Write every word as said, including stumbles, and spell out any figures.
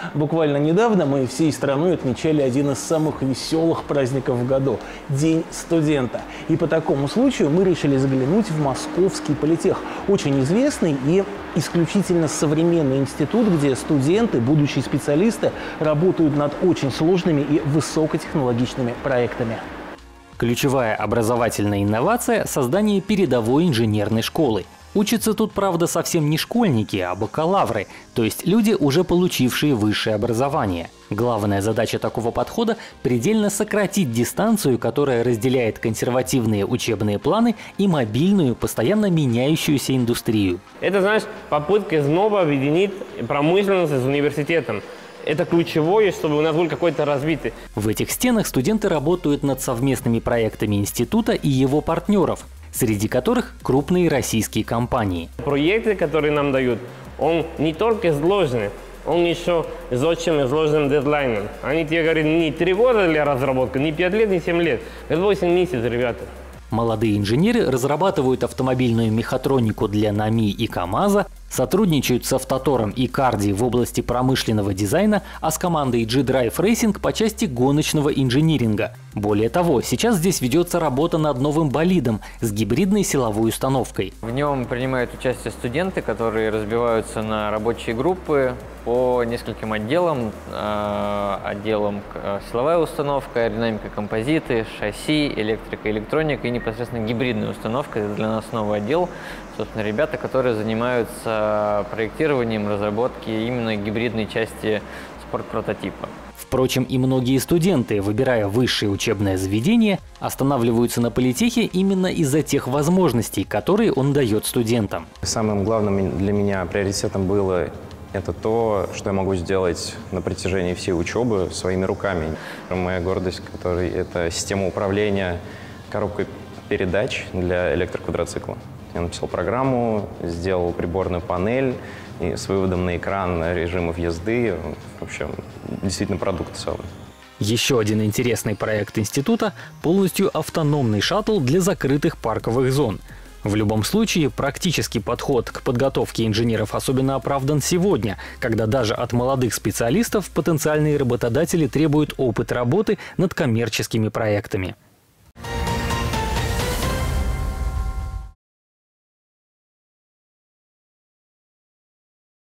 Буквально недавно мы всей страной отмечали один из самых веселых праздников в году – День студента. И по такому случаю мы решили заглянуть в Московский политех. Очень известный и исключительно современный институт, где студенты, будущие специалисты, работают над очень сложными и высокотехнологичными проектами. Ключевая образовательная инновация – создание передовой инженерной школы. Учатся тут, правда, совсем не школьники, а бакалавры, то есть люди, уже получившие высшее образование. Главная задача такого подхода – предельно сократить дистанцию, которая разделяет консервативные учебные планы и мобильную, постоянно меняющуюся индустрию. Это, знаешь, попытка снова объединить промышленность с университетом. Это ключевое, чтобы у нас был какой-то развитый. В этих стенах студенты работают над совместными проектами института и его партнеров, среди которых крупные российские компании. Проекты, которые нам дают, он не только сложный, он еще с очень сложным дедлайном. Они тебе говорят, не три года для разработки, не пять лет, не семь лет. Это восемь месяцев, ребята. Молодые инженеры разрабатывают автомобильную мехатронику для НАМИ и КАМАЗа, сотрудничают с Автотором и Карди в области промышленного дизайна, а с командой G-Drive Racing по части гоночного инжиниринга. Более того, сейчас здесь ведется работа над новым болидом с гибридной силовой установкой. В нем принимают участие студенты, которые разбиваются на рабочие группы по нескольким отделам. Отделам силовая установка, аэродинамика, композиты, шасси, электрика, электроника и непосредственно гибридная установка. Это для нас новый отдел. Собственно, ребята, которые занимаются проектированием, разработки именно гибридной части спортпрототипа. Впрочем, и многие студенты, выбирая высшее учебное заведение, останавливаются на политехе именно из-за тех возможностей, которые он дает студентам. Самым главным для меня приоритетом было это то, что я могу сделать на протяжении всей учебы своими руками. Моя гордость, которая это система управления коробкой передач для электроквадроцикла. Я написал программу, сделал приборную панель и с выводом на экран режимов езды. В общем, действительно продукт целый. Еще один интересный проект института – полностью автономный шаттл для закрытых парковых зон. В любом случае, практический подход к подготовке инженеров особенно оправдан сегодня, когда даже от молодых специалистов потенциальные работодатели требуют опыт работы над коммерческими проектами.